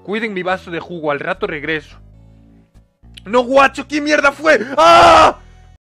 Cuiden mi vaso de jugo, al rato regreso. ¡No, guacho! ¿Qué mierda fue? ¡Ah!